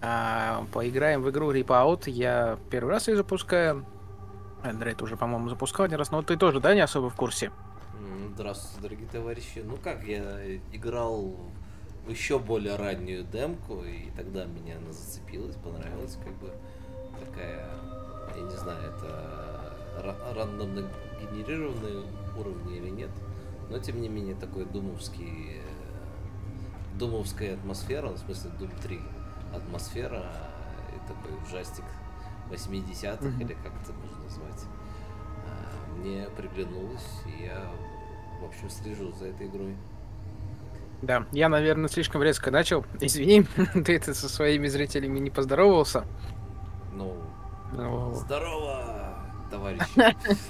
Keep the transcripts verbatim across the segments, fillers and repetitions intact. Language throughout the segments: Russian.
А, поиграем в игру Rip Out. Я первый раз ее запускаю. Андрей уже, по-моему, запускал один раз, но ты тоже, да, не особо в курсе? М, Здравствуйте, дорогие товарищи. Ну как, я играл в еще более раннюю демку, и тогда меня она зацепилась, понравилась, как бы такая, я не знаю, это ра- рандомно генерированные уровни или нет, но тем не менее такой думовский, э, думовская атмосфера, ну, в смысле Doom три атмосфера, и такой ужастик восьмидесятых Мгм. или как это можно назвать. А, Мне приглянулось, и я, в общем, слежу за этой игрой. Да, я, наверное, слишком резко начал. Извини, ты это со своими зрителями не поздоровался. Ну, Ну, здорово, товарищи.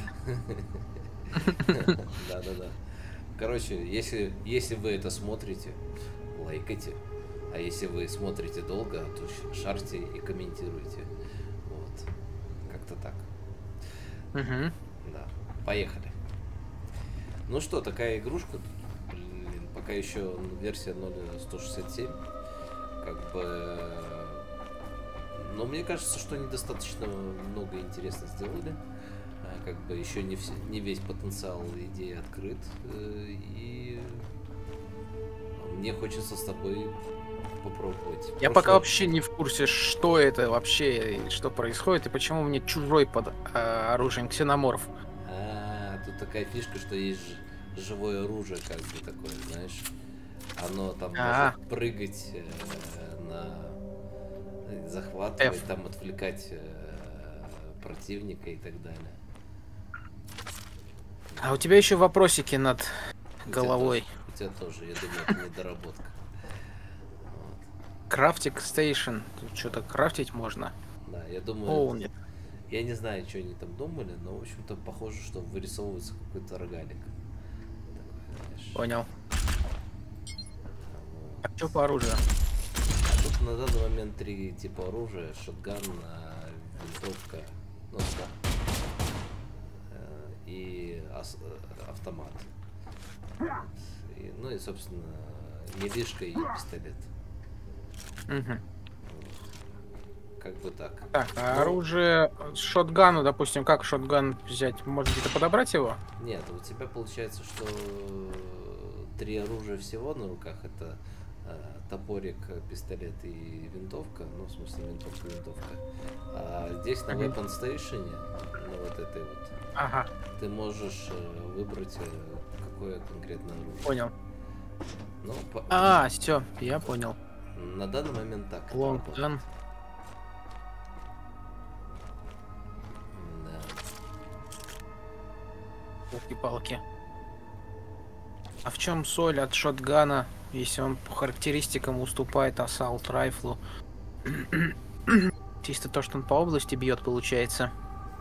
Да-да-да. Короче, если, если вы это смотрите, лайкайте. А если вы смотрите долго, то шарьте и комментируйте. Вот. Как-то так. мгм. Да. Поехали. Ну что, такая игрушка. Блин, пока еще версия ноль сто шестьдесят семь. Как бы. Но мне кажется, что они достаточно много интересно сделали. А, Как бы еще не, все, не весь потенциал идеи открыт. э, И мне хочется с тобой попробовать. Я пока Прошлое. вообще не в курсе, что это вообще, и что происходит, и почему мне чужой под а, оружием ксеноморф. А, тут такая фишка, что есть ж- живое оружие, как бы такое, знаешь. Оно там может А, прыгать э, на э, захватывать, F. там отвлекать э, противника и так далее. А у тебя еще вопросики над У тебя тоже, головой. у тебя тоже, я думаю, это недоработка. Вот. Крафтик стейшн. Тут что-то крафтить можно. Да, я думаю, это- О, нет. я не знаю, что они там думали, но, в общем-то, похоже, что вырисовывается какой-то рогалик. Такой, знаешь. Понял. А Вот. что по оружию? Тут на данный момент три типа оружия: шотган, а, винтовка, ну да, э, и ас- э, автомат. Вот. И, ну и, собственно, милишка и пистолет. Мгм. Как бы так. Так, а Ну, оружие с шотгана, допустим, как шотган взять? Можно где-то подобрать его? нет, у тебя получается, что три оружия всего на руках. Это э, топорик, пистолет и винтовка. Ну, в смысле, винтовка, винтовка. А здесь на Мгм. Weapon Station, на вот этой вот, Ага, ты можешь э, выбрать, э, какое конкретно оружие. понял. Ну, по- А, все, я понял. на данный момент так это работает. Лонгган, Да. палки. А в чем соль от шотгана, если он по характеристикам уступает ассалт райфлу? Чисто то, что он по области бьет, получается.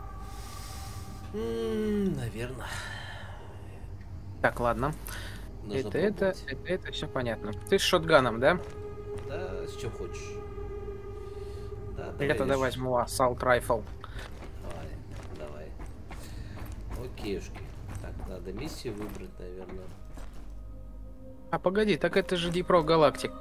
Наверное. Так, ладно. Нужно Это, это, пробовать. это, это все понятно. Ты с шотганом, да? Да, с чем хочешь. Да, Я давай тогда решишь. возьму ассалт райфл. Давай, давай. Окейушки. Так, надо миссию выбрать, наверное. А погоди, так это же Deep Rock Galactic.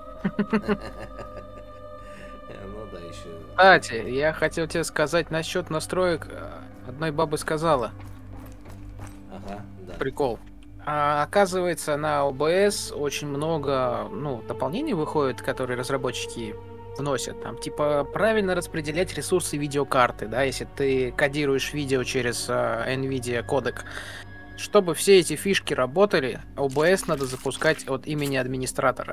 Ну да, еще. Кстати, я хотел тебе сказать насчет настроек. э, Одной бабы сказала. Ага, да. Прикол. А, оказывается, на о бэ эс очень много, ну, дополнений выходит, которые разработчики вносят. Там, типа, правильно распределять ресурсы видеокарты, да, если ты кодируешь видео через а, NVIDIA кодек. Чтобы все эти фишки работали, о бэ эс надо запускать от имени администратора.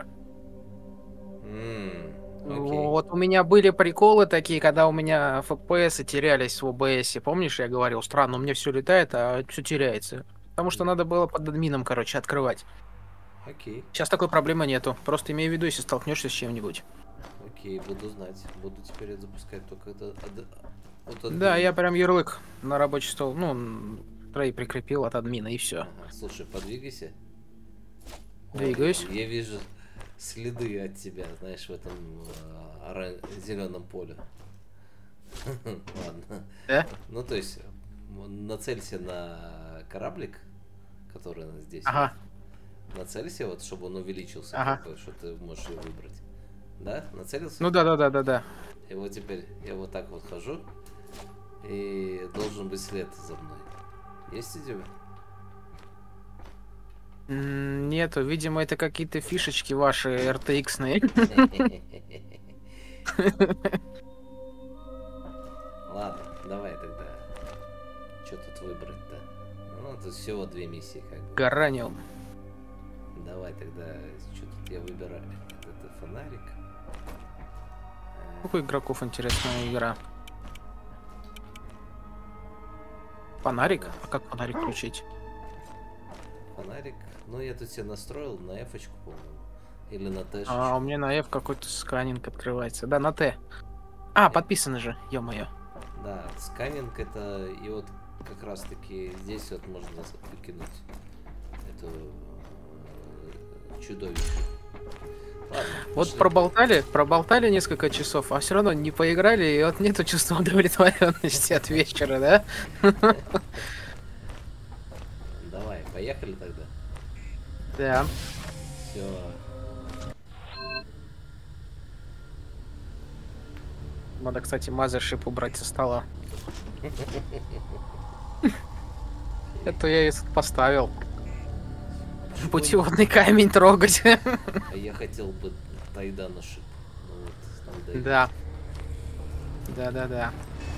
М, окей. Вот у меня были приколы такие, когда у меня эф пи эс терялись в о бэ эс. Помнишь, я говорил, странно, у меня все летает, а все теряется. Потому что надо было под админом, короче, открывать. Окей. Сейчас такой проблемы нету. Просто имей в виду, если столкнешься с чем-нибудь. Окей, буду знать. Буду теперь это запускать только это от, от Да, админа. я прям ярлык на рабочий стол, ну, н- трей прикрепил от админа, и все. Ага, слушай, подвигайся. О, Двигаюсь. я вижу следы от тебя, знаешь, в этом зеленом поле. Ладно. Да? Ну, то есть, м, нацелься на кораблик, который здесь вот. Ага, Нацелься, вот, чтобы он увеличился, ага. как бы, что ты можешь его выбрать. Да? Нацелился? Ну да, да, да, да, да. И вот теперь я вот так вот хожу, и должен быть след за мной. Есть у тебя? М, Нету, видимо, это какие-то фишечки ваши эр ти экс-ные. Ладно, давай тогда. Что тут выбрать-то? Ну, тут всего две миссии, как бы. Гараниум. Давай тогда, что тут я выбираю? Это фонарик. Сколько игроков, интересная игра. Фонарик? А как фонарик включить? Фонарик. Ну, я тут себе настроил на F-очку, по-моему. Или на T. А, у меня на F какой-то сканинг открывается. Да, на Т. А, подписано же, ё-моё. Да, сканинг это, и вот как раз таки здесь вот можно выкинуть эту э, чудовище. Ладно, Вот пошли. проболтали, проболтали несколько часов, а все равно не поиграли, и вот нету чувства удовлетворенности от вечера, да? Давай, поехали тогда. Да. Все. Надо, кстати, мазершип убрать со стола. Это я и поставил. Путеводный камень трогать. А я хотел бы Тайдана шип. Ну вот, там дают. Да. Да-да-да.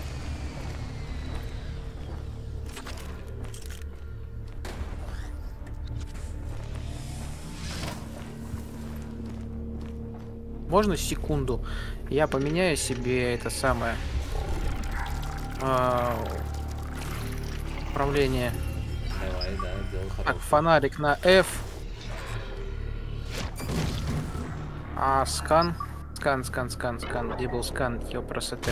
Можно секунду? Я поменяю себе это самое а, управление. Давай, да, дело Так, хорошее. фонарик на F. А скан. Скан, скан, скан, скан. Где был скан? Ёпросоте.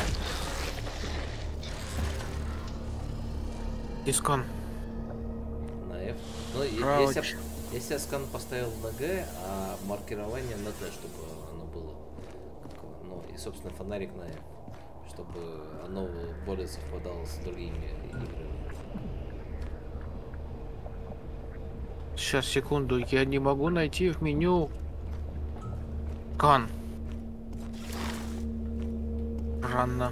И скан. На F. Ну, и- Крауч. если, я- если я скан поставил на G, а маркирование на T, чтобы оно было. как, Ну, и, собственно, фонарик на F. Чтобы оно более совпадало с другими играми. Сейчас, секунду. Я не могу найти в меню скан. Жанна.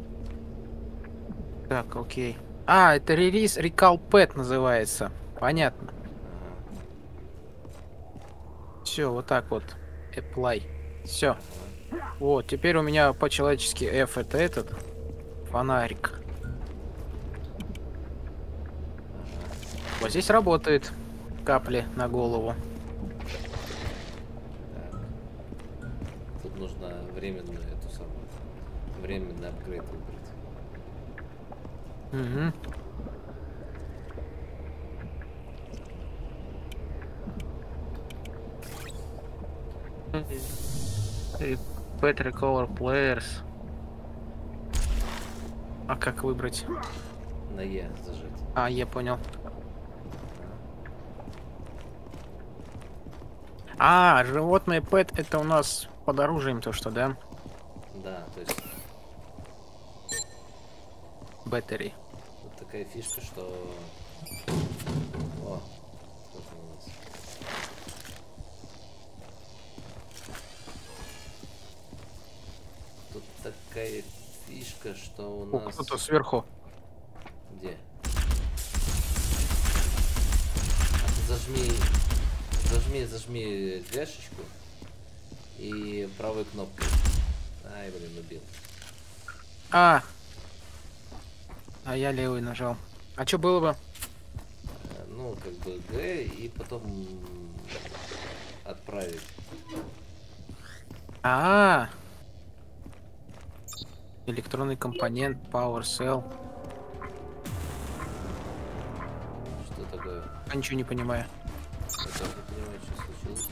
Так, окей. А, это релиз Recall Pet называется. Понятно. Ага. Все, вот так вот. Apply. Все. Вот, теперь у меня по-человечески F это этот фонарик. Вот здесь работает капли на голову. Так. Тут нужно временную эту самую. Временный апгрейд выбрать. Угу. Better Color Players. А как выбрать? На Е зажать. А, я понял. А, животное Pet это у нас под оружием то, что, да? Да, то есть Battery. вот такая фишка, что... О, что там у нас? Тут такая фишка, что у О, нас... кто-то сверху. Где? А ты зажми... Зажми, зажми гашечку и правой кнопкой. Ай, блин, убил. А. А я левый нажал. А что было бы? Э, Ну, как бы Г и потом отправить. А. Электронный компонент, Power Cell. Что такое? Я ничего не понимаю. Я тоже не понимаю, что случилось.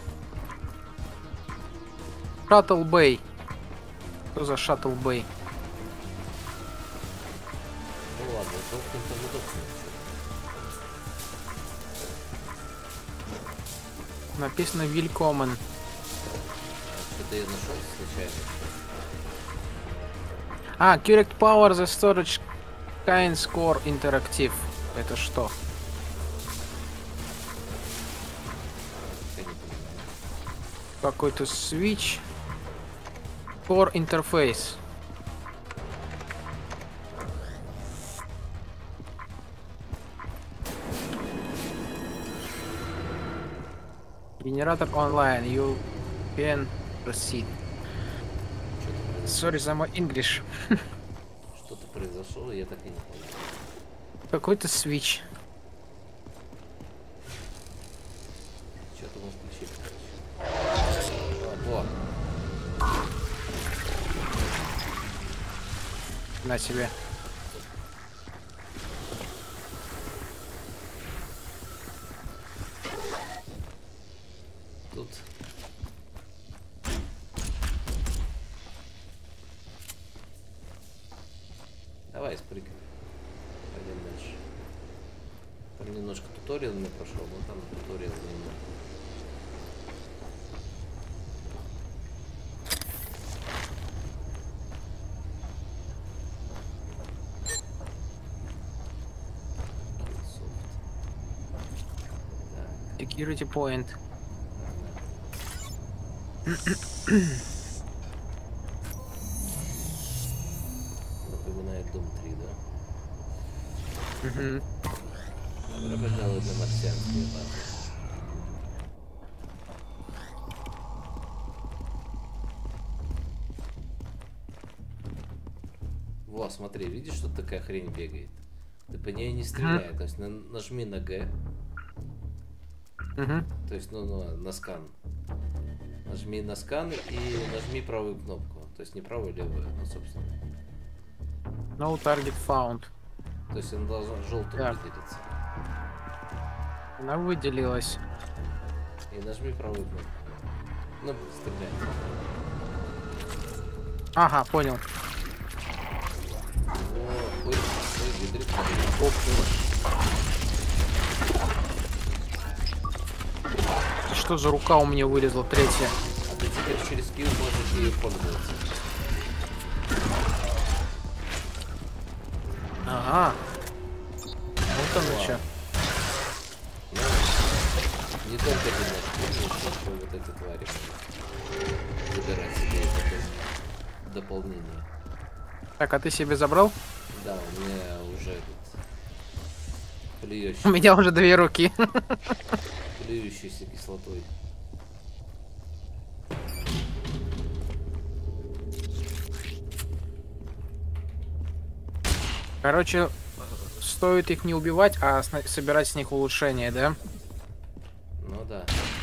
Shuttle Bay. Что за Shuttle Bay? Ну ладно, дохнем там и дохнем. Написано Willkommen. Что-то я нашел случайно. А, Correct Power the Storage Kind Score Interactive. Это что? Я не понимаю. Какой-то switch. Core Interface. Генератор онлайн. You can proceed. Sorry за мой English. Что-то произошло, я так и не понял. Какой-то свич. Что-то мы включили, короче. О, На себе. тут. Давай, спрыгивай. Пойдем дальше. Там немножко туториал не прошел, но там туториал немного. Security point. Напоминает Дом три, да? Угу. Добро пожаловать на марсианские базы. Во, смотри, видишь, что такая хрень бегает? Ты по ней не стреляй, то есть на, нажми на Г. Угу. То есть, ну, ну, на скан. Нажми на скан и нажми правую кнопку. То есть не правую, а левую, ну, собственно. No target found. То есть он должен желтым Так. выделиться. Она выделилась. И нажми правую кнопку. Ну, стреляй. Ага, понял. О, ой, ой, ядрит, Оп. Что за рука у меня вылезла? Третья. а ты теперь через скилл можешь ее пользоваться. Ага. Вот оно что. Ну, не только ты можешь пользоваться, вот эти твари могут забирать себе это дополнение. Так, а ты себе забрал? Да, у меня уже этот У плюющий, меня уже две руки. плюющийся кислотой. Короче, стоит их не убивать, а сна- собирать с них улучшения, да? Ну да.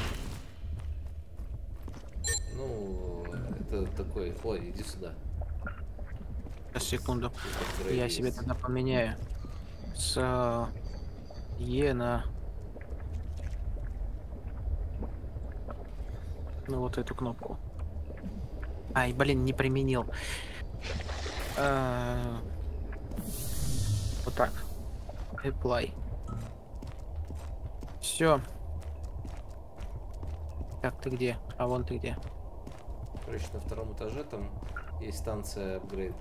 Ну, это такой... Ой, иди сюда. Сейчас, секунду. Тут Я апгрейд себе есть. тогда поменяю. С э, Е на... Ну, вот эту кнопку. Ай, блин, не применил. Э, Вот так. Apply. Все. Так, ты где? А вон ты где? Короче, на втором этаже там есть станция апгрейда.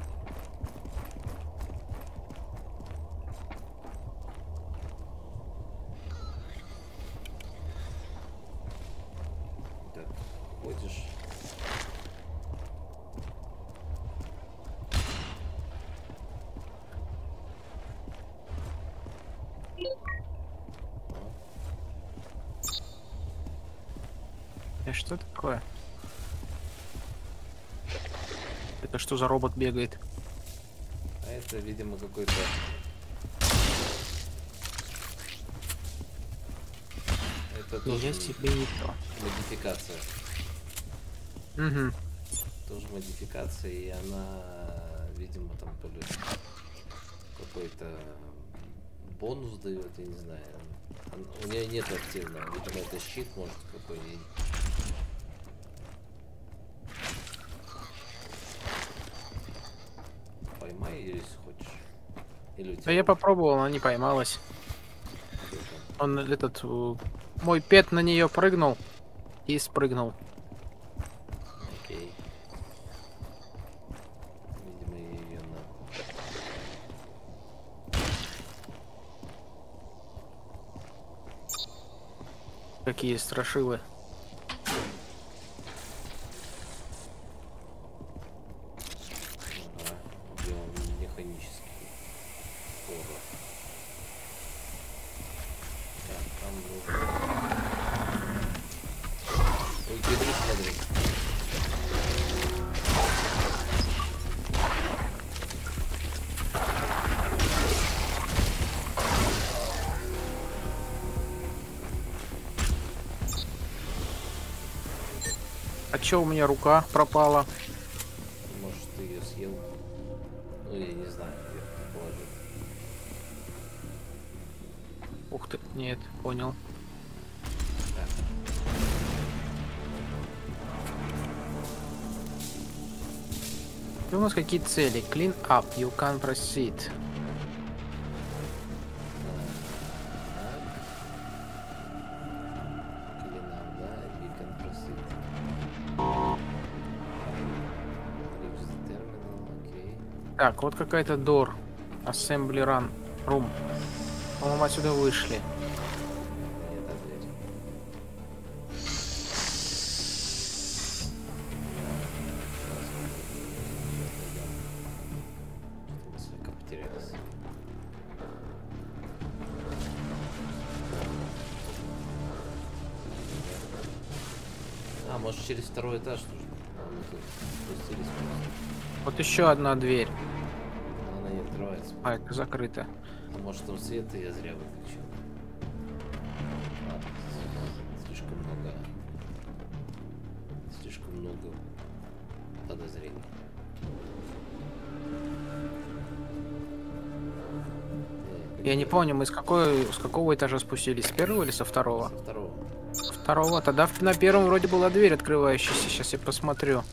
Так, ходишь. Э, что такое? Это что за робот бегает? А это, видимо, какой-то... Это тоже Я себе не то. модификация. Угу. Тоже модификация, и она, видимо, там то ли какой-то бонус дает, я не знаю. Он- у нее нет активного, видимо, это щит, может, какой. Поймай ее, если хочешь. Или у тебя Да я попробовал, она не поймалась. где-то. Он этот... э, Мой пет на нее прыгнул и спрыгнул. Окей. Видимо, ее на... Какие страшилы. Ага, где он механический. Скоро. Так, там нужно... чё у меня рука пропала? Может, ты ее съел? Ну, я не знаю, я предположу. Ух ты, нет, понял. Так. И у нас какие цели? Clean up, you can proceed. Клинам, да, we can proceed. Reach the terminal, окей. Так, вот какая-то door. Assembly run. Room. По-моему, отсюда вышли. Это дверь. Мы слегка потерялись. А, может через второй этаж нужно? А, мы тут спустились просто. Вот еще одна дверь. Но она не открывается. А, это закрыто. А может там свет, и я зря выключил. Ладно, слишком много. Слишком много подозрений. Я не помню, мы с какой, с какого этажа спустились? С первого или со второго? Со второго. Со второго. Тогда в- на первом вроде была дверь открывающаяся. Сейчас я посмотрю.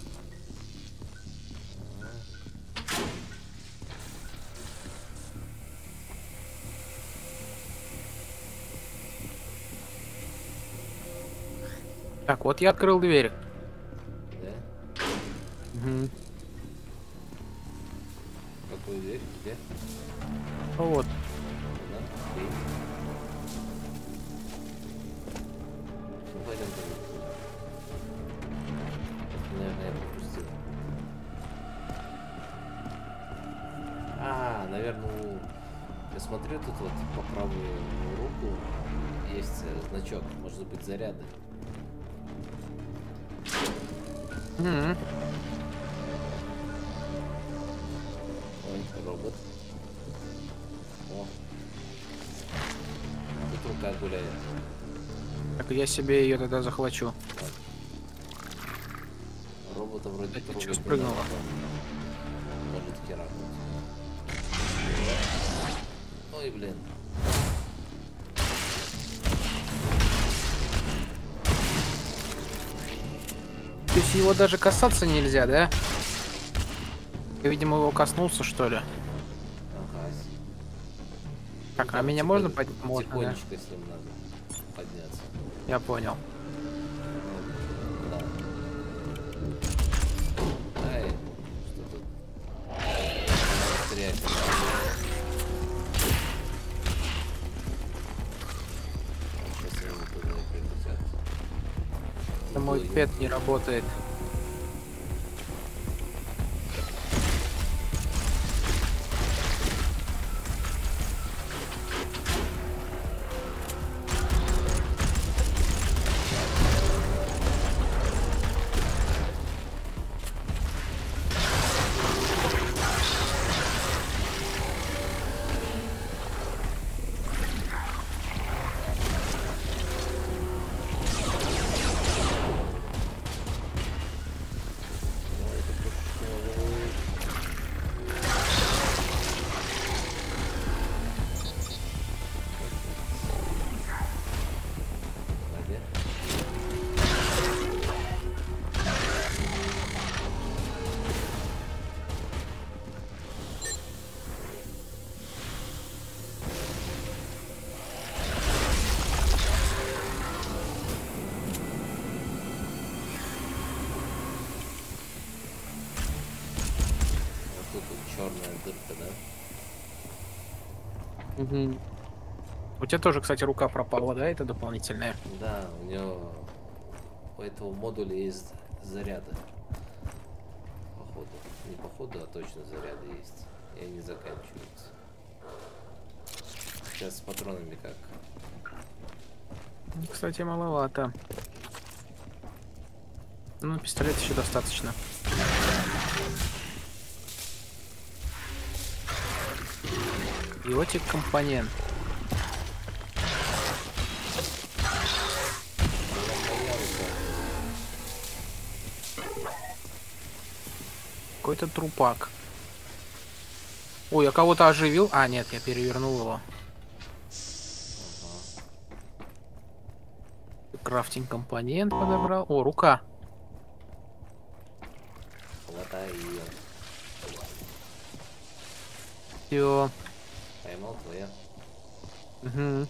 Так, вот я открыл дверь. Да? Мгм. Какую дверь? Где? Вот. Да? Окей. Ну, пойдем тогда. Наверное, я пропустил. А, наверное, у- я смотрю, тут вот по правую руку есть э, значок. Может быть, заряды. Мгм. Ой, робот. О. Тут рука гуляет. Так, я себе ее тогда захвачу. Робота вроде Это трогать чё не спрыгнуло? надо. Может херакнуть. Ой, блин. То есть его даже касаться нельзя, да? Я, видимо, его коснулся, что ли. Ага. Так, Ну, а там меня типа можно поднять? Можно, да? Тихонечко с ним надо подняться. Я понял. Да. Ай, что тут? Стрелять. Сейчас они туда и прилетят. Это мой Ой, пет не работает. ну, это просто- А где? Вот тут вот черная дырка, да? Мгм. У тебя тоже, кстати, рука пропала, да? Это дополнительная. Да, у него у этого модуля есть заряды. Походу. Не походу, а точно заряды есть. И они заканчиваются. Сейчас с патронами как? Ну, кстати, маловато. Ну, пистолет еще достаточно. Биотик компонент. Моя рука. какой-то трупак. Ой, я кого-то оживил. А, нет, я перевернул его. Крафтинг компонент подобрал. О, рука. Хватай ее. Все. Поймал твоя. Угу.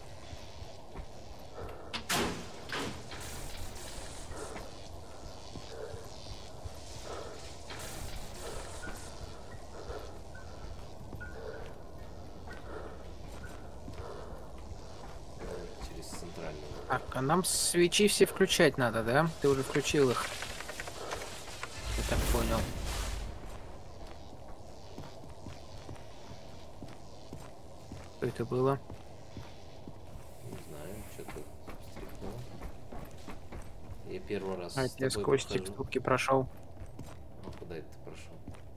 Через центральную. Так, а нам свечи все включать надо, да? Ты уже включил их. Я так понял. Что это было? Не знаю, что-то стряхнул. Я первый раз А, с я тобой сквозь прохожу. текстурки прошел. А куда это ты прошел?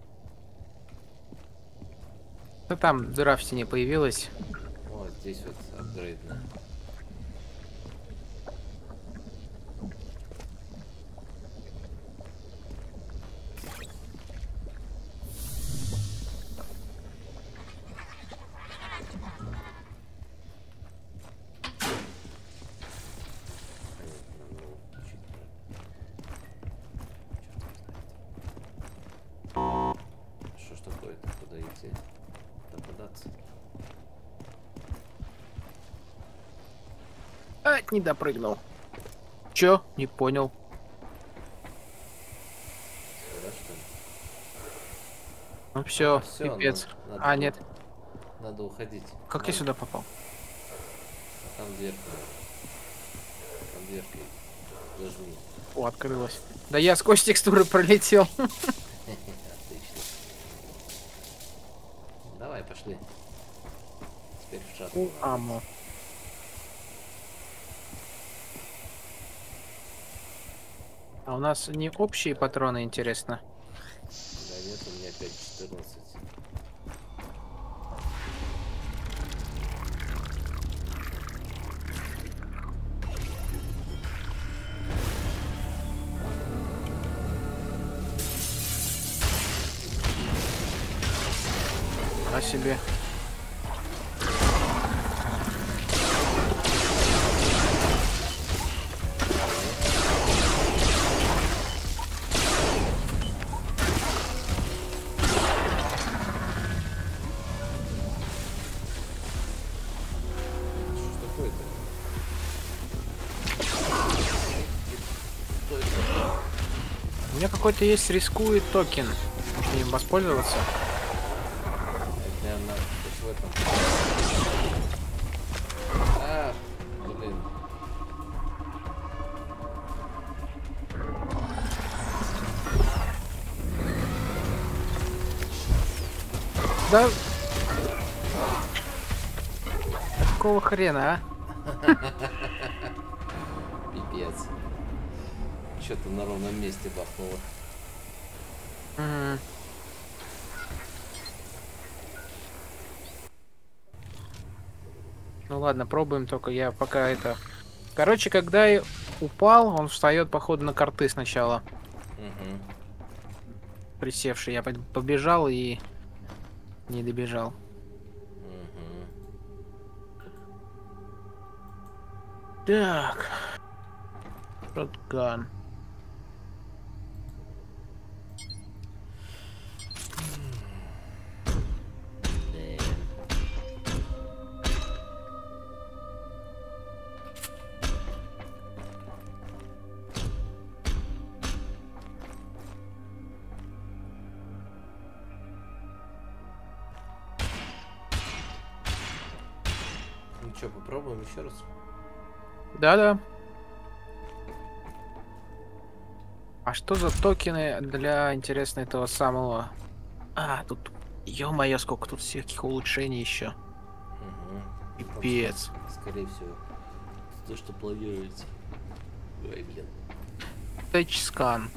Да там дыра в стене появилась. Вот здесь вот апгрейдная. Что ж такое-то? Куда идти? Куда податься? А, не допрыгнул. Чё? Не понял. Сюда, что ли? Ну все, А, всё, пипец. надо- надо А, было- нет. Надо уходить. Как я Надо- сюда попал? А там дверка. Там дверка. Нажми. О, открылась. Да я сквозь текстуры пролетел. Отлично. Давай, пошли. Теперь в чат. У аму. А у нас не общие патроны, интересно. Да нет, у меня опять четырнадцать. А себе. Что ж такое-то? Что это? У меня какой-то есть рискует токен. Может им воспользоваться? Это, наверное, вот в этом. А, блин. Да. Какого хрена, а? Пипец. Что-то на ровном месте бахнуло. Мгм. Ну ладно, пробуем, только я пока это... Короче, когда я упал, он встает, походу, на карты сначала. Угу. Присевший. Я по- побежал и не добежал. Угу. Так. Шотган. Ну что, попробуем еще раз? Да-да. А что за токены для, интересно, этого самого... А, тут... Ё-моё, сколько тут всяких улучшений еще. Угу. Пипец. Скорее всего, то, что планируется. Ой, блин. Тачскан.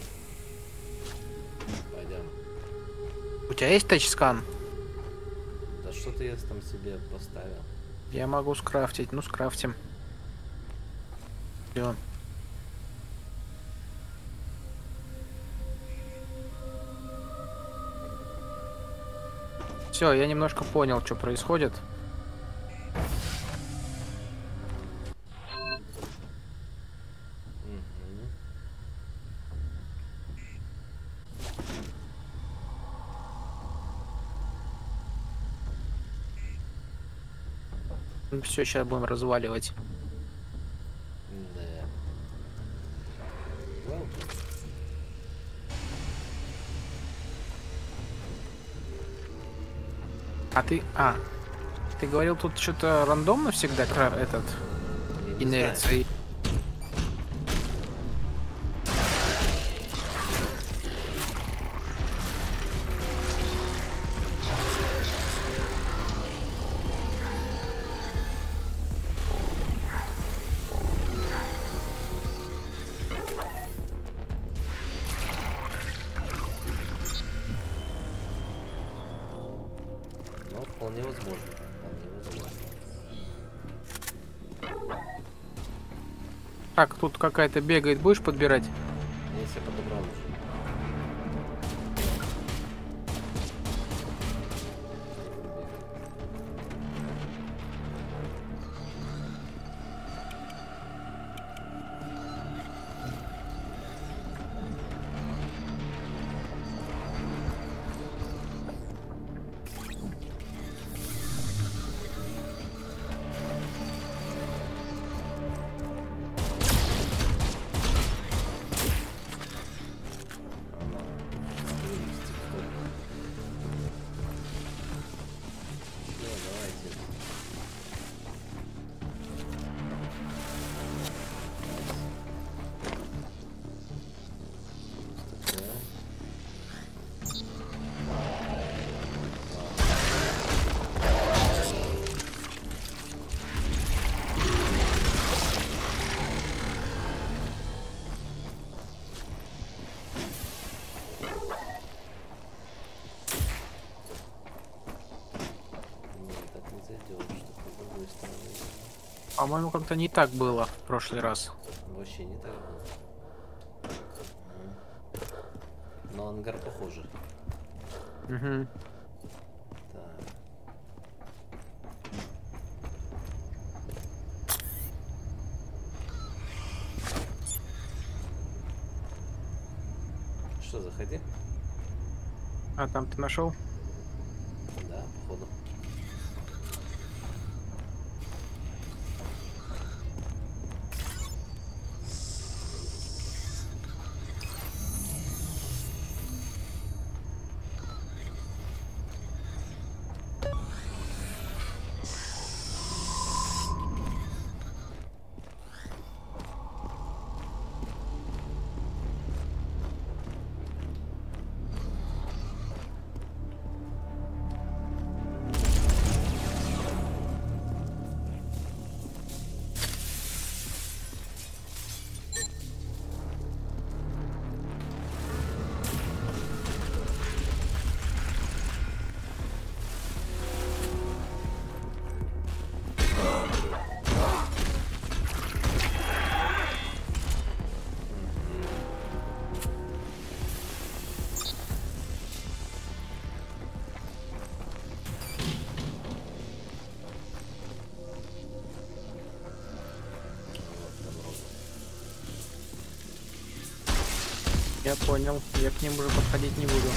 Пойдем. У тебя есть тачскан? Да что-то я там себе поставил. Я могу скрафтить. Ну, скрафтим. Всё. Все, я немножко понял, что происходит. Мгм. Все, сейчас будем разваливать. Да. Well, А ты... А, ты говорил, тут что-то рандомно всегда кра- этот я не знаю. инерция. и- Но вполне возможно. Вполне возможно. Так, тут какая-то бегает, будешь подбирать? Я себя подобрал уже. Ну, давайте. Такое. Не, так не зайдет, что с другой стороны. По-моему, как-то не так было в прошлый раз. Вообще не так было. Мгм. Но ангар похоже. Угу. Так. Что, заходи? А там ты нашел? Да, походу. Я понял. Я к ним уже подходить не буду.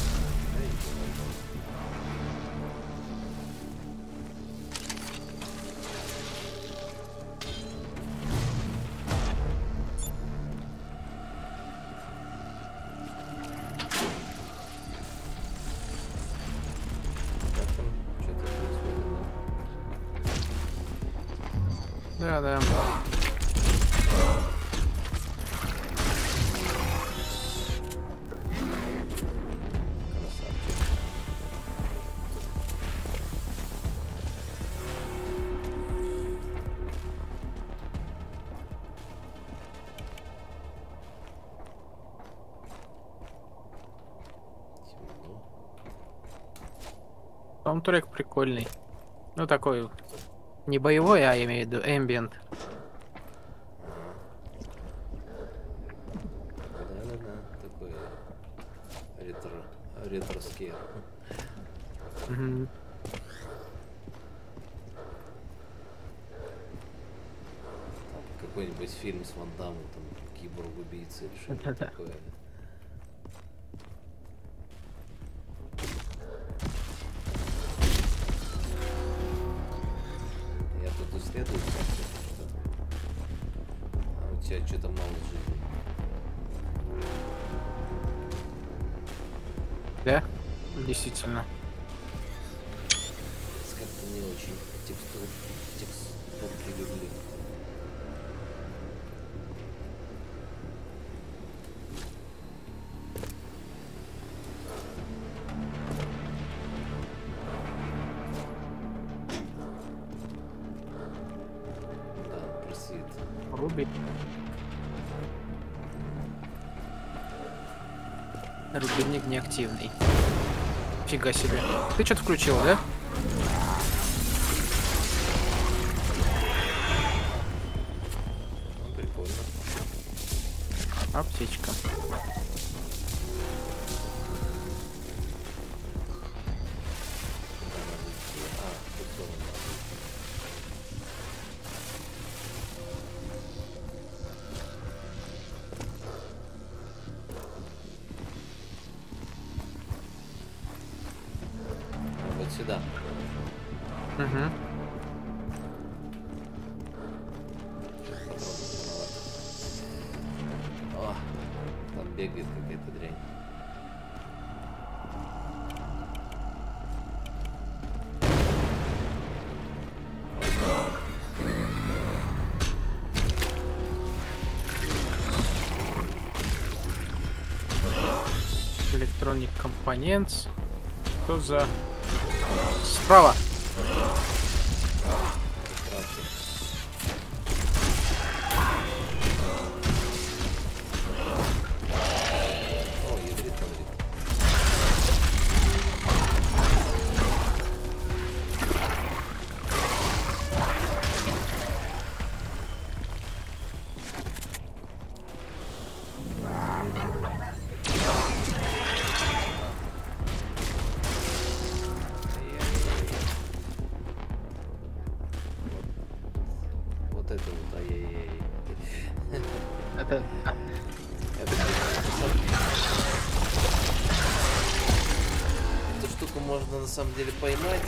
Как там? Что-то происходит, да? Да, да. Красавчик. Темно. Саундтрек прикольный. Ну, такой не боевой, а я имею в виду ambient. Да-да-да, такой ретро, ретро-скейл. Мгм. Там какой-нибудь фильм с Ван Даммом, там киборг-убийца или что-нибудь Да-да. такое. Я тут исследую что-то. А у тебя что-то мало жизни. Да? Действительно. Как-то не очень текстур, текстурки люблю. Да, просвет. Руби. Рубильник неактивный. Фига себе. Ты что-то включил, да? Ну, прикольно. Аптечка. Куда надо идти? А, тут тоже надо. А, вот сюда. Угу. О, там бегает какая-то дрянь. Electronic Components. Что за... Справа. Прекрасно. О, ядрит, ядрит. Вот это вот, ай-яй-яй. Это... Это Эту штуку можно на самом деле поймать.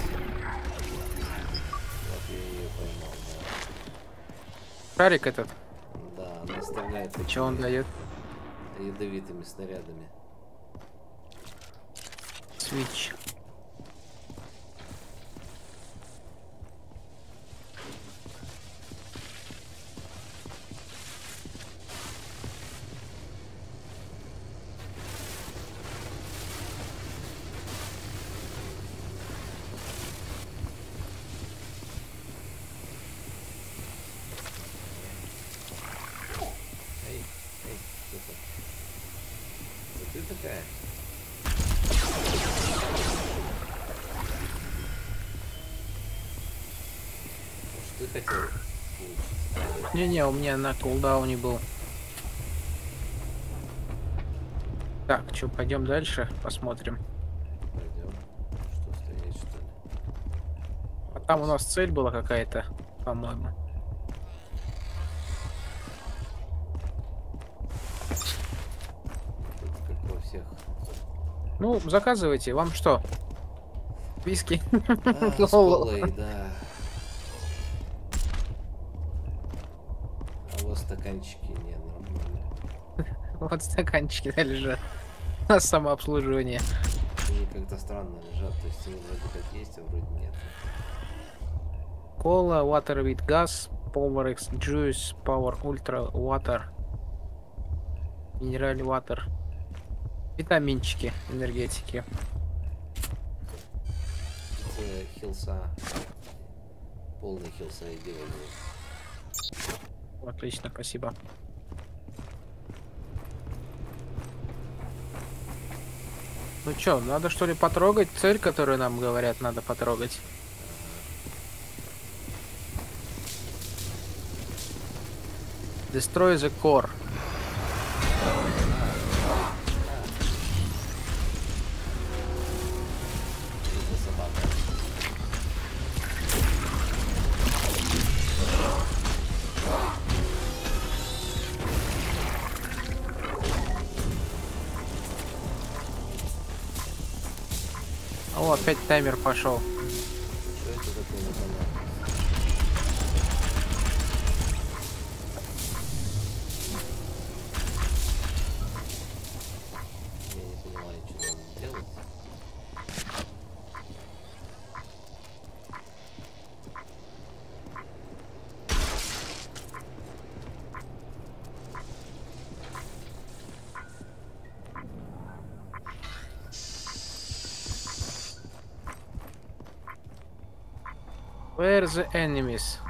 Вот я ее поймал, Шарик этот. да. Да, она стреляет Что он такими дает? ядовитыми снарядами. Свич. Эй, эй, что ты? Это ты такая? Может, ты хотел получить? Не-не, у меня на кулдауне был. Так, что, пойдем дальше, посмотрим. Пойдем. Что, стоять, что ли? А там у нас цель была какая-то, по-моему. Тут как во всех. Ну, заказывайте. Вам что? Виски? А, с колой, да. А вот стаканчики не нормально. Вот стаканчики да, лежат. На самообслуживание. Они как-то странно лежат, то есть они вроде как есть, а вроде нет. Кола, water with gas, power X juice, power ultra water, минеральный water. Витаминчики, энергетики. Это хилса. Полный хилса я делаю. Отлично, спасибо. Ну чё, надо что ли потрогать цель, которую нам говорят, надо потрогать? Destroy the core. Это собака. О, опять таймер пошел. Что это такое за канал? Я не понимаю, что надо делать. Where the enemies?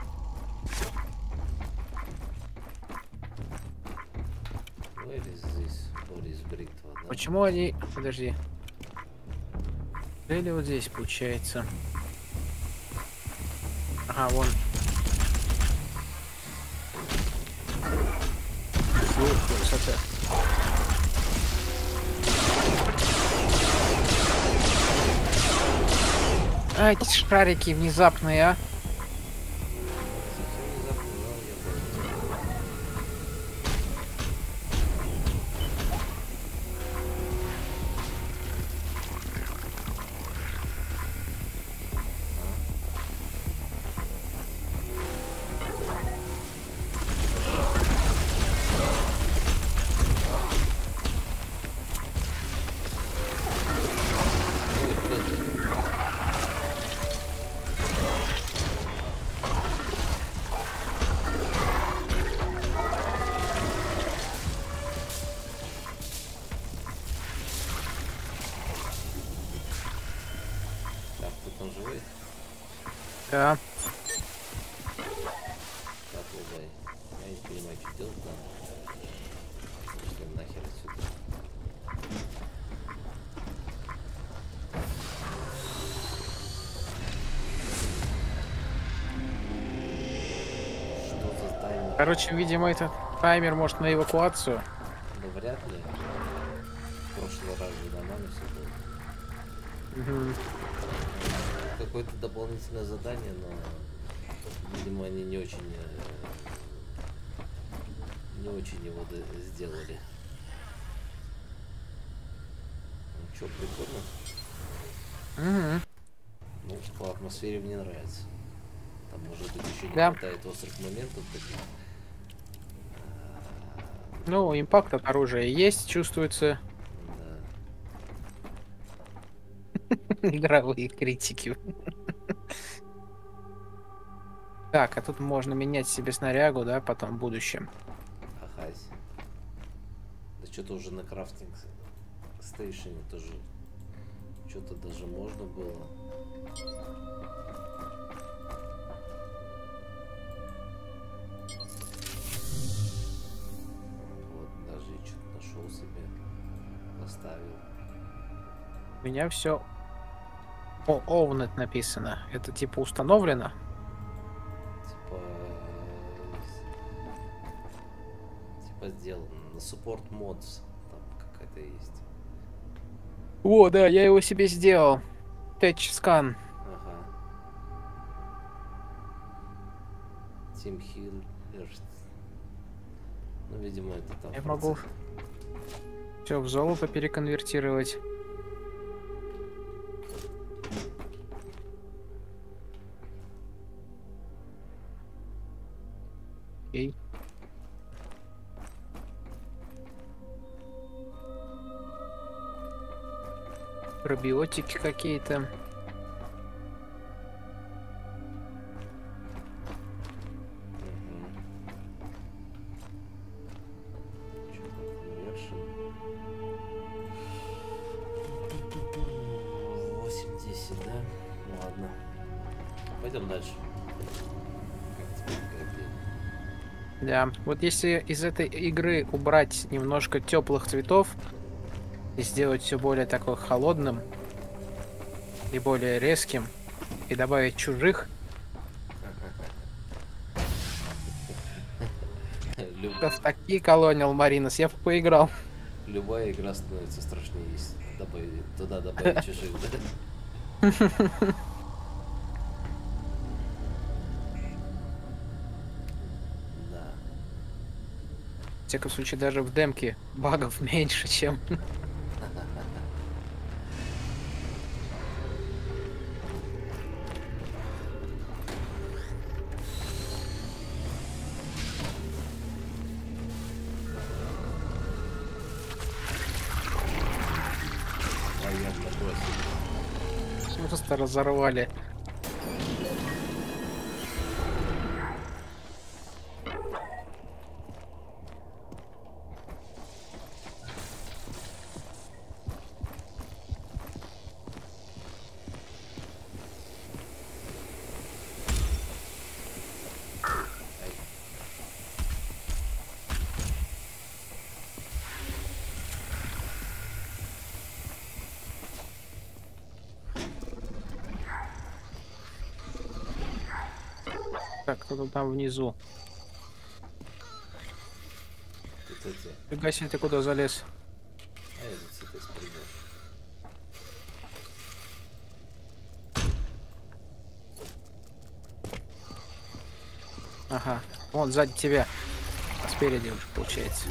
Where is this Борис Бритва, да? Почему они... Подожди. Или вот здесь получается. Ага, вон. Фу, красота. А, эти шарики внезапные, а. Совсем внезапно, но я понял. Ой, кто ты? Так, кто там живой? Да. Так, лобай. Я не понимаю, что делать там. Пошли нахер отсюда. Что за таймер? Короче, видимо, этот таймер может на эвакуацию. Да вряд ли. В прошлый раз же нормально все было. Мгм. Какое-то дополнительное задание, но, видимо, они не очень, э, не очень его д- сделали. Ну что, прикольно? Мгм. Ну, по атмосфере мне нравится. Там, может быть, еще не Да. хватает острых моментов таких. Ну, импакт от оружия есть, чувствуется. Да. Игровые критики. Так, а тут можно менять себе снарягу, да, потом в будущем. Ахась. Да что-то уже на крафтинг стейшене тоже что-то даже можно было. Вот, даже и что-то нашел себе, поставил. У меня все. О, Owned написано. Это типа установлено. Типа, э, типа сделано на support mods, там какая-то есть. О, да, я его себе сделал. Patch scan. Ага. Team Healers. Ну, видимо, это там. Я в могу процессе. все в золото переконвертировать. Окей. Пробиотики какие-то. восемьдесят, да? Ладно. Пойдем дальше. Как тебе такая идея? Да, вот если из этой игры убрать немножко теплых цветов и сделать все более такое холодным и более резким, и добавить чужих, Люб- то в такие Colonial Marines я бы поиграл. Любая игра становится страшнее, если добавить, туда добавить чужих, да? Да. В всяком случае, даже в демке багов меньше, чем... Просто разорвали. Так, кто-то там внизу. Это те. Фига себе, ты куда залез? А я за цветы спрыгнул. Ага, вон сзади тебя. А спереди уже получается.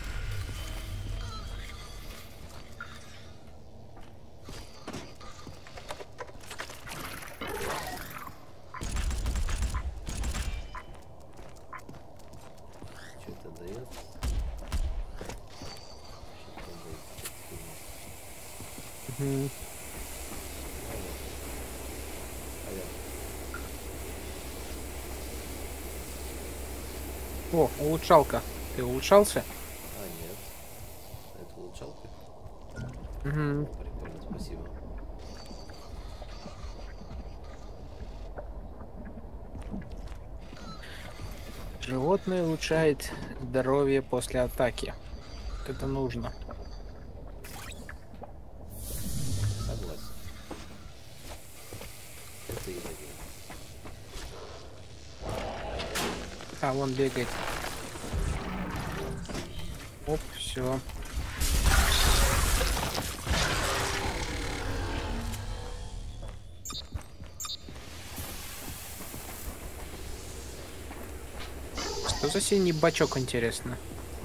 Что это дает? Мгм. О, улучшалка. Ты улучшался? А, нет. Это улучшалка. Угу. Прикольно, спасибо. Животное улучшает здоровье после атаки. Вот это нужно. Согласен. Это и дает. А, вон бегает. Оп, все. Что за синий бачок, интересно?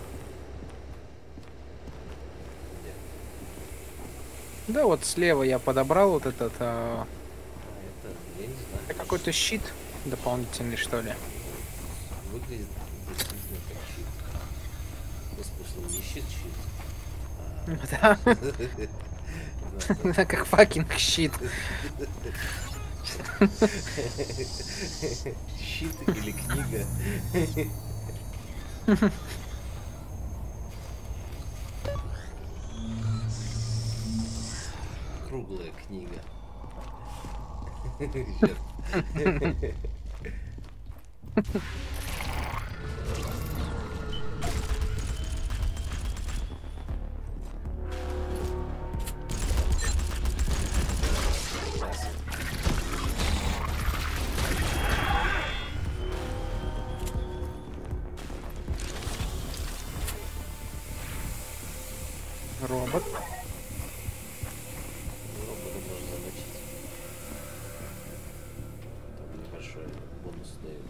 Да, вот слева я подобрал вот этот. А, А это, я не знаю. это какой-то щит дополнительный, что ли? Выглядит действительно как щит. Ну, в смысле, не щит, щит. Да, Да, да. как факинг щит. Щит или книга. Круглая книга. Щас. Робот. Робота можно замочить. Там небольшой бонус дает.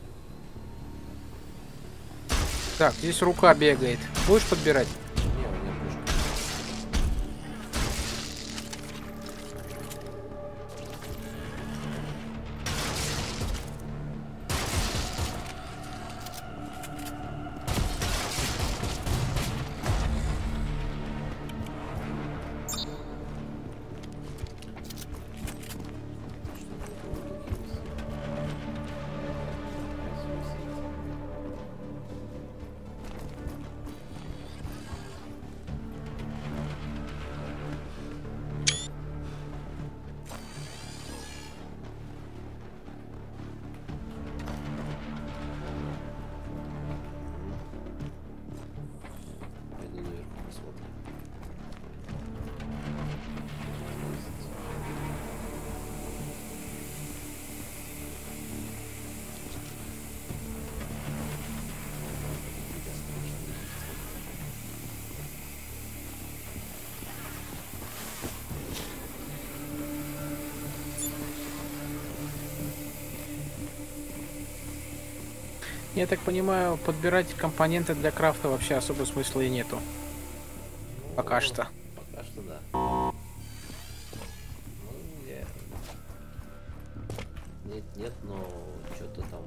Так, здесь рука бегает. Будешь подбирать? Не, у меня пушка. Пойду наверху посмотрим. Я так понимаю, подбирать компоненты для крафта вообще особо смысла и нету. Пока Ну, что. Пока что да. Ну, я... Нет, нет, но что-то там...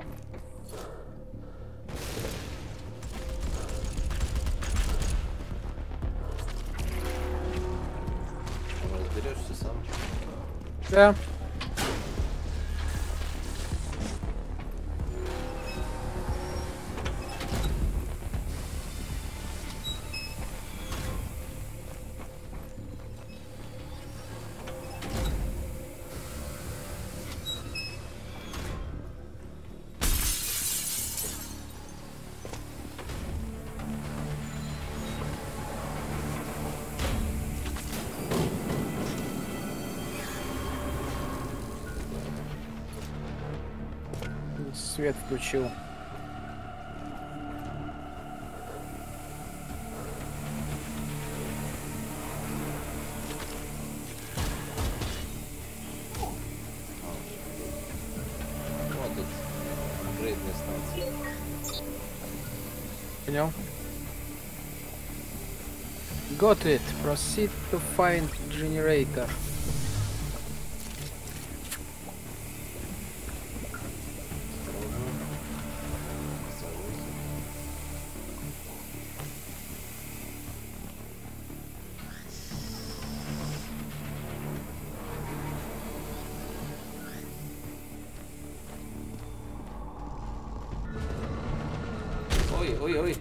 Разберешься сам. Да. Свет включил. Вот тут апгрейдная станция. Понял. Got it. Proceed to find generator. Ой, ой, ой.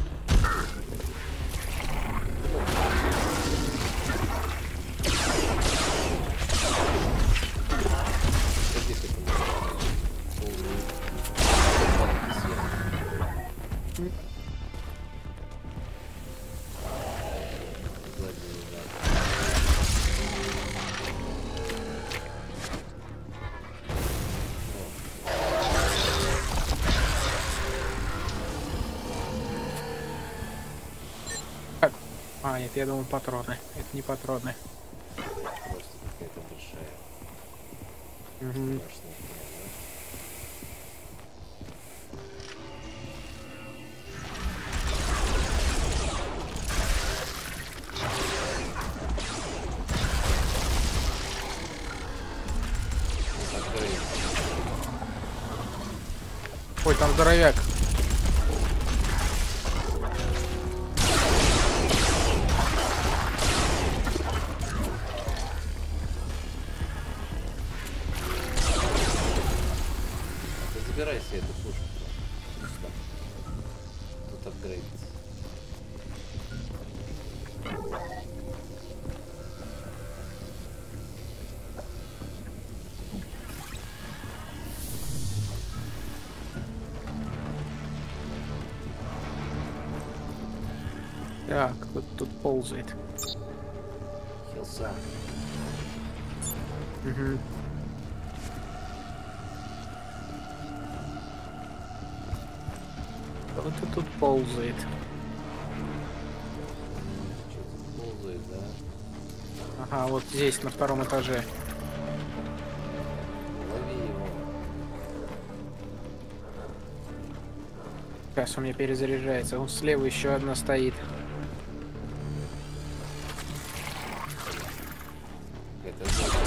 А, нет, я думал патроны. Это не патроны. Просто какая-то большая. Угу. Страшная хрень, да? Открой. Ой, там здоровяк. Забирай себе эту пушку. Сюда. Тут апгрейд. Так, кто тут ползает? Хилса. Угу. Кто-то тут ползает. Что-то ползает, да? Ага, вот здесь, на втором этаже. Лови его. Сейчас у меня перезаряжается. Он слева еще одна стоит. Это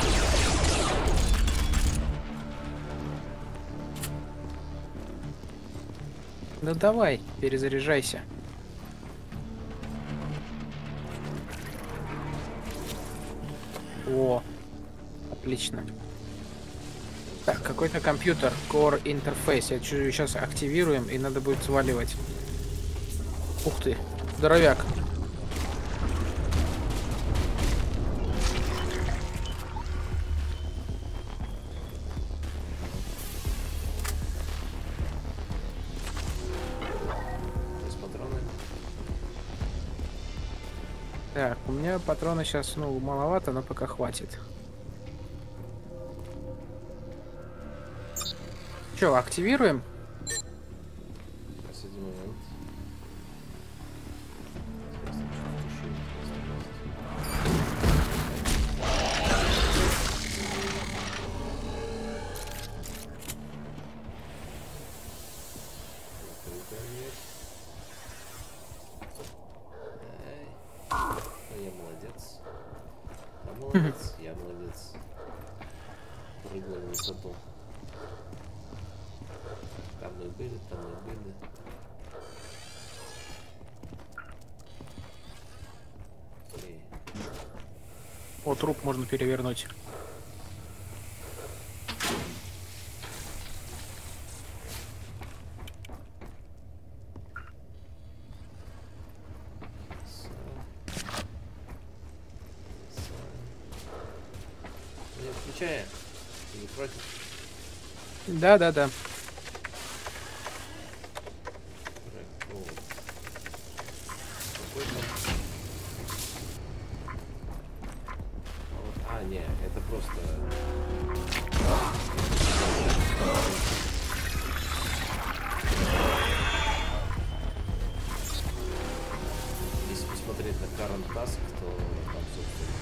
Да давай, перезаряжайся. О, отлично. Так, какой-то компьютер, Core Interface. Я сейчас активируем, и надо будет сваливать. Ух ты, здоровяк. Есть патроны? Так, у меня патрона сейчас, ну, маловато, но пока хватит. Че, активируем? Сейчас один момент. Интересно, что тут еще интересно есть. Открыто есть. Эй. Ну, я молодец. Я молодец, я молодец. Прыгал на высоту. Там мы были, там мы были. Эй. О, труп можно перевернуть. чая. Ты не против? Да, да, да. А, не, это просто... Если посмотреть на Current Task, то там, собственно,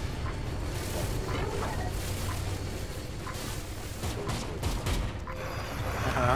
Ага.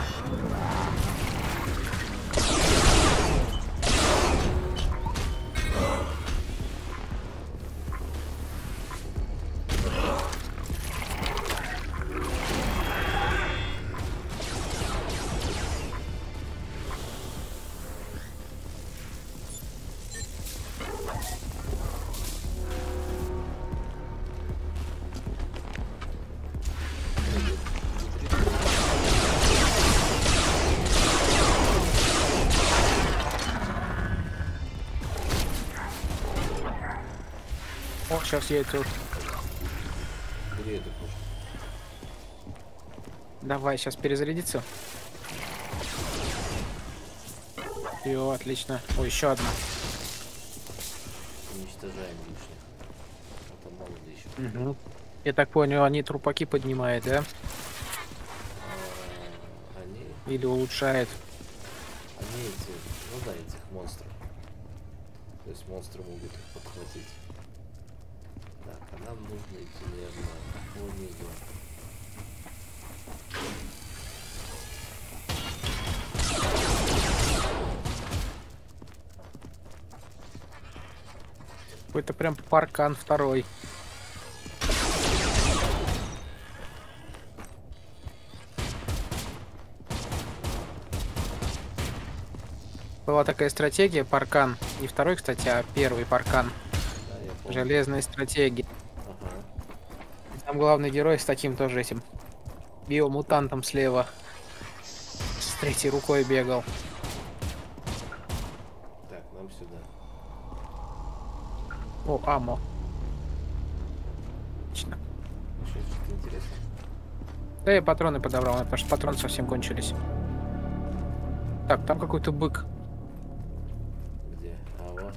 О, сейчас я тут. где это пушка? Давай, сейчас перезарядиться. Все, отлично. О, еще одна. Уничтожаем лишних. Это мало ли еще. Угу. Я так понял, они трупаки поднимают, да? А, они, Или улучшает? они эти, ну да, этих монстров. То есть монстры могут их подхватить. Так, а нам нужно идти, наверное, по низу. Какой-то прям паркан второй. Была такая стратегия, паркан. Не второй, кстати, а первый паркан. Да, я помню. Железная стратегия. Ага. Там главный герой с таким тоже этим биомутантом слева. С третьей рукой бегал. Так, нам сюда. О, аммо. Отлично. Еще что-то интересное. Да я патроны подобрал, потому что патроны совсем кончились. Так, там какой-то бык. Где? А, вот.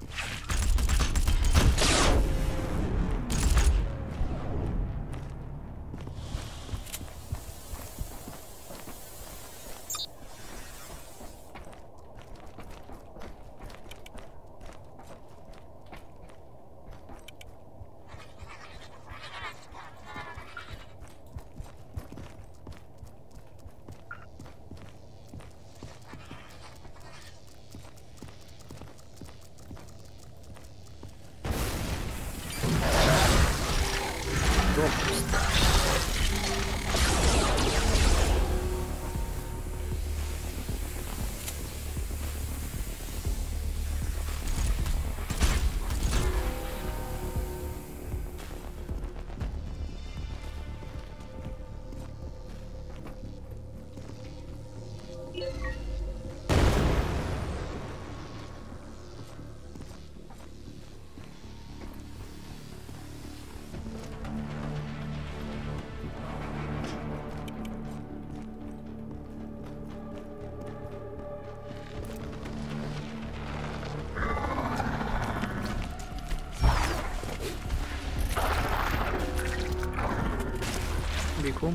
Бегу.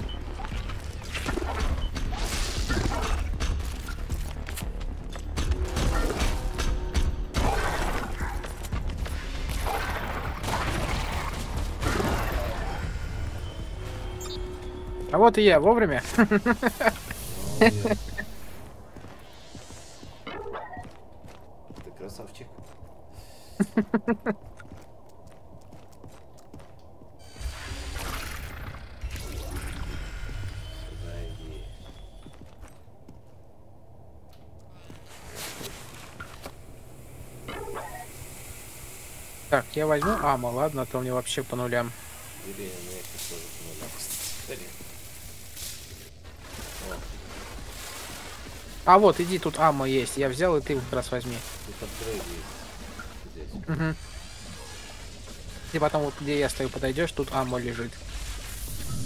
А вот и я, вовремя. Молодец. Ты красавчик. Сюда иди. Так, я возьму аммо, ладно, а то мне вообще по нулям. Или у меня сейчас тоже по нулям, кстати. О, А вот, иди, тут аммо есть. Я взял, и ты как раз возьми. тут апгрейд есть. Здесь. Угу. И потом вот где я стою, подойдешь, тут аммо лежит.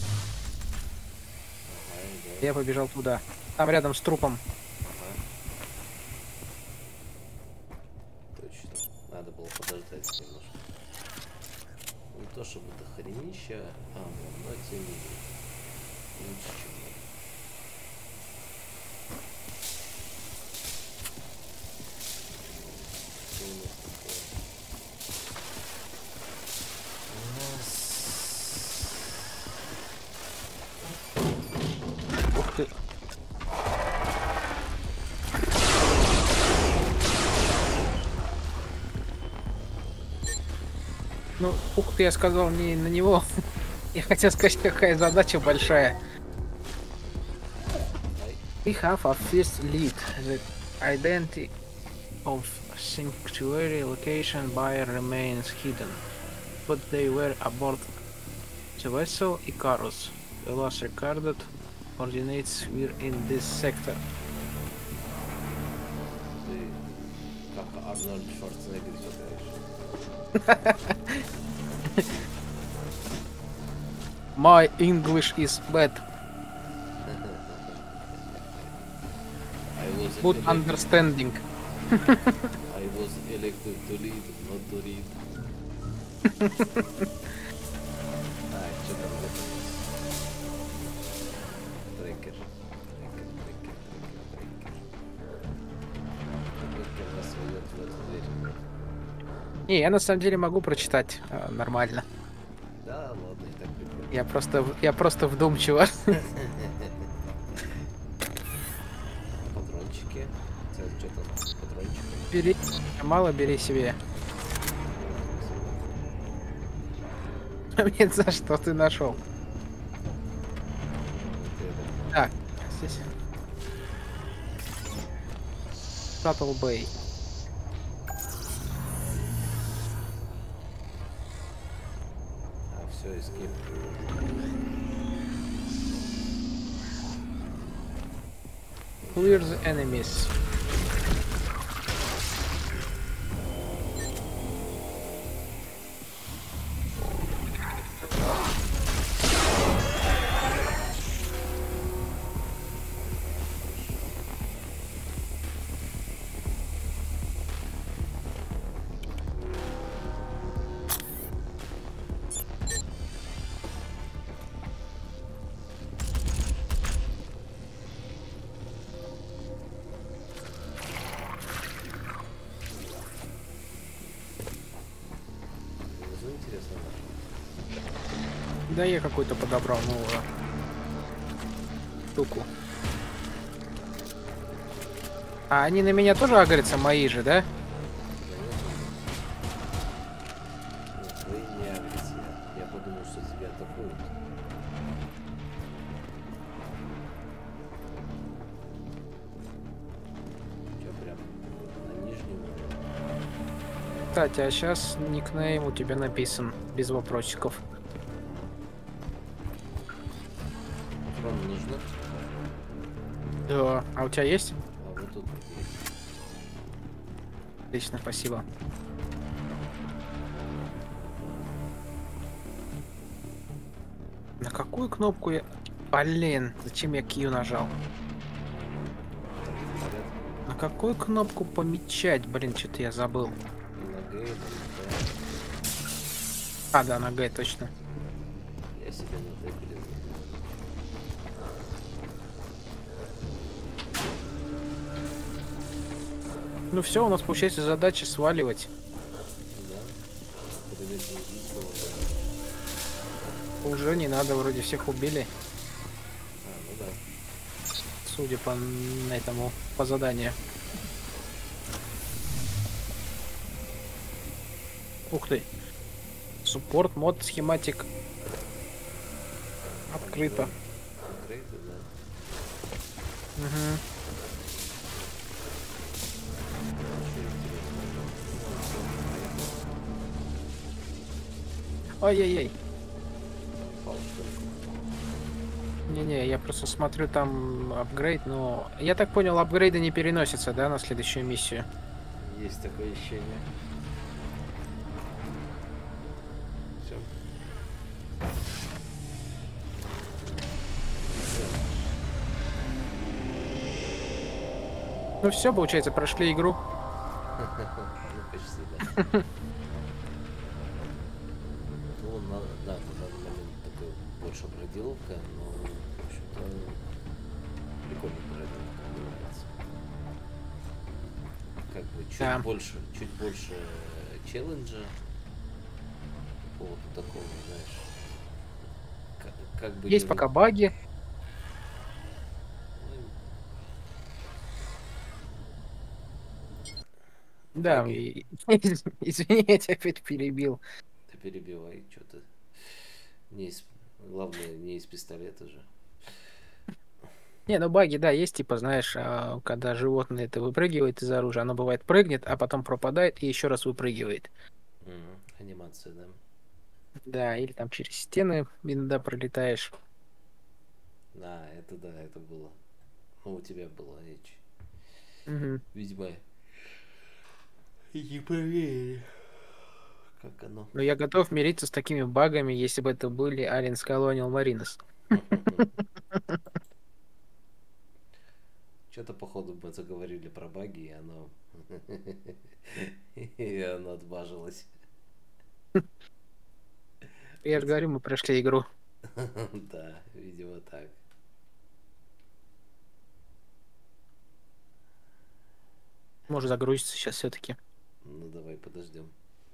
Я побежал туда. Там рядом с трупом. Ага. Точно. Надо было подождать немножко. Не то чтобы до хренища, а но тем не менее. Лучше, чем нет. Что у нас такое? У нас... Ух ты. Ну, ух ты, я сказал не на него. Я хотел сказать, какая задача большая. We have a first lead. The identity of sanctuary location buyer remains hidden. But they were aboard the vessel Icarus. The last recorded coordinates were in this sector. Ты как Арнольд Шварценеггер читаешь. My English is bad. I was Good elected, understanding. I was elected to lead, not to read. А, что там в этом? Трекер. Трекер, трекер, трекер, трекер. Трекер нас ведет в эту дверь. Не, я на самом деле могу прочитать э, нормально. Да, ладно, и так прикольно. Я просто, в- я просто вдумчиво. Патрончики. Что там с патрончиками? Бери, мало бери себе. Нет, за что ты нашел? Вот это. Так, здесь. Shuttle Bay. А, все, эскейп. Clear the enemies. Внизу интересно. Да я какой-то подобрал новую штуку. А они на меня тоже агрятся, мои же, да? Нет, вы не агрессия. Я подумал, что тебя атакуют. Че, прям на нижнем? Кстати, а сейчас никнейм у тебя написан без вопросиков. Патрон нужно? Да. А у тебя есть? А вот тут есть. Отлично, спасибо. На какую кнопку я... Блин, зачем я Q нажал? Говорят, На какую кнопку помечать? Блин, что-то я забыл. на Г, на Г. А, да, на Г, точно. Я себе на Д, блин. Ну все, у нас получается задача сваливать. Да. Подойдет убийство. Уже не надо, вроде всех убили, А, ну да. судя по н- этому, по заданию. Ух ты. Суппорт, мод, схематик. Открыто. Открыто, да. Угу. Ай-яй-яй. Попал, что ли? Не-не, я просто смотрю там апгрейд, но... Я так понял, апгрейды не переносятся, да, на следующую миссию? Есть такое ощущение. Всё. Ну все, получается, прошли игру. Ну, почти, да. Ну, на, да, на данный момент такой больше проделка, но, в общем-то, прикольно проделка, мне нравится. Как бы чуть Да. больше, чуть больше челленджа по поводу такого, знаешь, как, как бы не Есть вы... пока баги. ну, Да, баги, и- извини, я тебя опять перебил. ты перебивай, что-то не из... Главное, не из пистолета же. Не, ну баги, да, есть, типа, знаешь, а, когда животное это выпрыгивает из оружия, оно бывает прыгнет, а потом пропадает и еще раз выпрыгивает. Мгм. Анимация, да. Да, или там через стены иногда пролетаешь. Да, это да, это было. Ну, у тебя было речь. Мгм. Видимо, не поверили, как оно. Но я готов мириться с такими багами, если бы это были Aliens Colonial Marines. Что-то, походу, мы заговорили про баги, и оно... И оно отбажилось. Я же говорю, мы прошли игру. Да, видимо, так. Может загрузиться сейчас все-таки. Ну, давай подождем.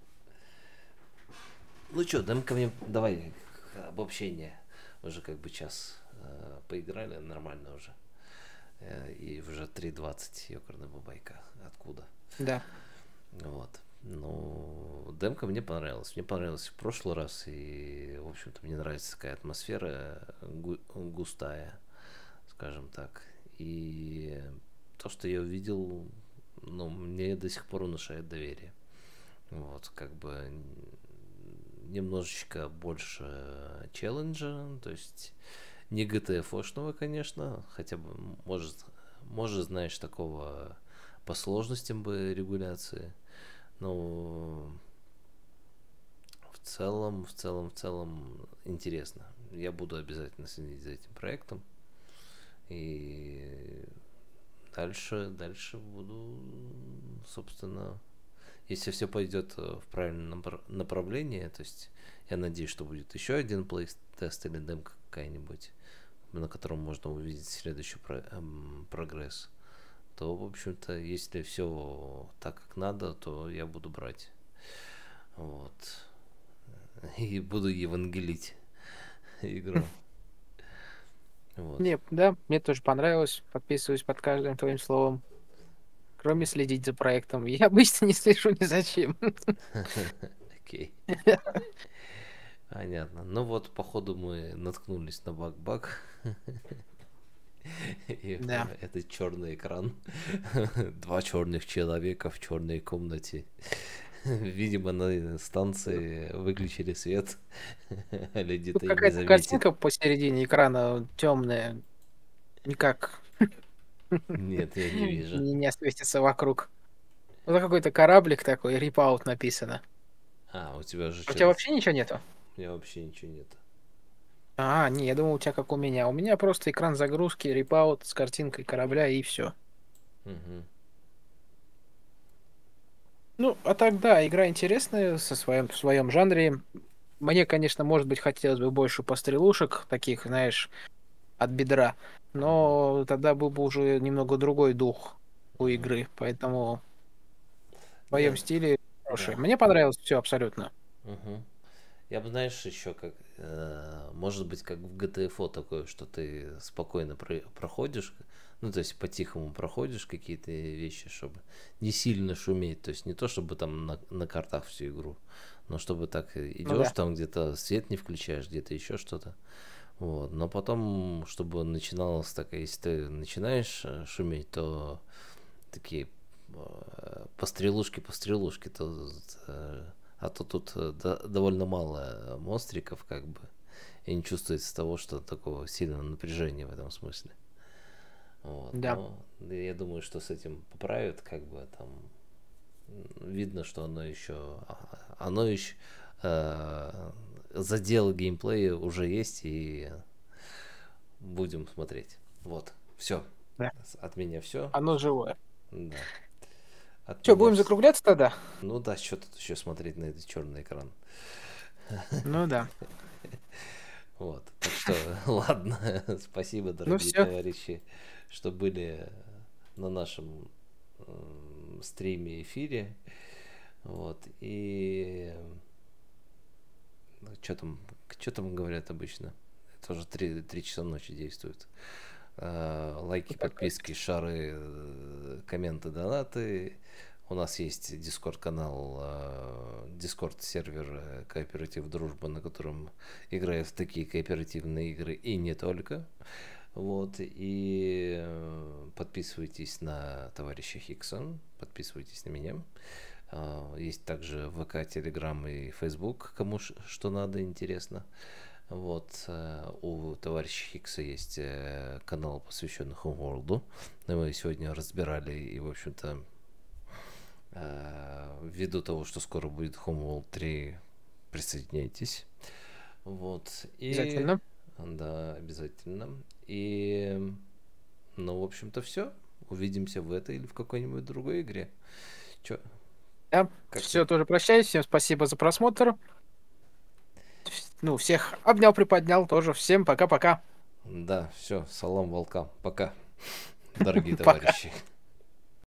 Ну что, дам ко мне... Давай обобщение. Уже как бы час э, поиграли, нормально уже. Э, и уже три двадцать, ёкарная бабайка. Откуда? Да. Вот. Ну, демка мне понравилась. Мне понравилось в прошлый раз. И, в общем-то, мне нравится такая атмосфера гу- густая, скажем так. И то, что я увидел, ну, мне до сих пор внушает доверие. Вот, как бы немножечко больше челленджа, то есть не джи ти эф-шного, конечно, хотя бы, может, может, знаешь, такого по сложностям бы регуляции, но в целом, в целом, в целом интересно. Я буду обязательно следить за этим проектом. И дальше, дальше буду, собственно, если все пойдет в правильном направлении, то есть я надеюсь, что будет еще один плей-тест или демка какая-нибудь, на котором можно увидеть следующий про- эм, прогресс, то, в общем-то, если все так, как надо, то я буду брать. Вот. И буду евангелить игру. Вот. Не, да, мне тоже понравилось. Подписываюсь под каждым твоим словом. Кроме следить за проектом. Я обычно не слежу ни за чем. Окей. Понятно. Ну вот, походу, мы наткнулись на баг-баг. И Да. это черный экран. Два черных человека в черной комнате. Видимо, на станции выключили свет. Люди-то Тут и не какая-то заметили. картинка посередине экрана темная. Никак Нет, я не вижу. не, не осветится вокруг. Вот какой-то кораблик такой, Rip Out написано. А, у тебя же А у тебя что-то... вообще ничего нету? У меня вообще ничего нет. А, не, я думал, у тебя как у меня. У меня просто экран загрузки, Rip Out с картинкой корабля и все. Угу. Ну, а так да, игра интересная со своем, в своем жанре. Мне, конечно, может быть, хотелось бы больше пострелушек, таких, знаешь, от бедра. Но тогда был бы уже немного другой дух у Угу. игры. Поэтому в твоем Нет, стиле хороший. да. Мне понравилось все абсолютно. Угу. Я бы, знаешь, еще как, э, может быть, как в джи ти эф такое, что ты спокойно про- проходишь, ну, то есть по-тихому проходишь какие-то вещи, чтобы не сильно шуметь, то есть не то, чтобы там на, на картах всю игру, но чтобы так Ну идешь, да. там где-то свет не включаешь, где-то еще что-то, вот, но потом, чтобы начиналось так, если ты начинаешь э, шуметь, то такие э, пострелушки, пострелушки, то э, а то тут э, до- довольно мало монстриков, как бы, и не чувствуется того, что такого сильного напряжения в этом смысле. Вот. Да. Но я думаю, что с этим поправят, как бы там видно, что оно еще, оно еще э, задел геймплея уже есть, и будем смотреть. Вот, все. Да. От меня все. Оно живое. Да. От Че, меня будем вс- закругляться тогда? Ну да, что тут еще смотреть на этот черный экран. Ну да. Вот. Так что, ладно. Спасибо, Ну дорогие все. товарищи, что были на нашем м, стриме, эфире. Вот. И что там, что там говорят обычно? Это уже три, три часа ночи действует. А, лайки, подписки, шары, э, комменты, донаты. У нас есть дискорд-канал, дискорд-сервер Кооператив Дружба, на котором играют в такие кооперативные игры и не только. Вот, и э, подписывайтесь на товарища Хиксон, подписывайтесь на меня. А, Есть также ВК, Телеграм и Фейсбук, кому ш- что надо, интересно. Вот, э, у товарища Хикса есть э, канал, посвященный Homeworld. Мы сегодня разбирали, и, в общем-то, э, ввиду того, что скоро будет Homeworld три, присоединяйтесь. Вот, и... Обязательно. Да, обязательно. И, ну, в общем-то, все. Увидимся в этой или в какой-нибудь другой игре. Чё, Да. как ты? Все, тоже прощаюсь. Всем спасибо за просмотр. Ну, всех обнял, приподнял тоже. Всем пока-пока. Да, все, салам волкам. Пока, дорогие Пока. товарищи.